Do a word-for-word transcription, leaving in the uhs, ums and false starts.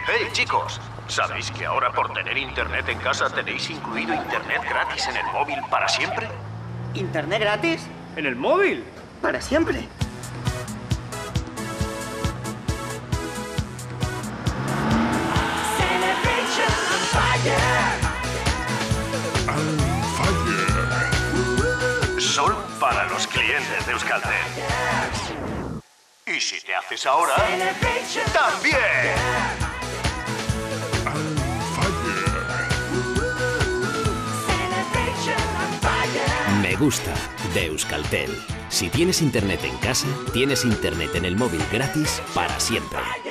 Hey, chicos, ¿sabéis que ahora por tener internet en casa tenéis incluido internet gratis en el móvil para siempre? ¿Internet gratis? ¿En el móvil? Para siempre. Solo para los clientes de Euskaltel. Y si te haces ahora, ¡también! Me gusta de Euskaltel. Si tienes internet en casa, tienes internet en el móvil gratis para siempre.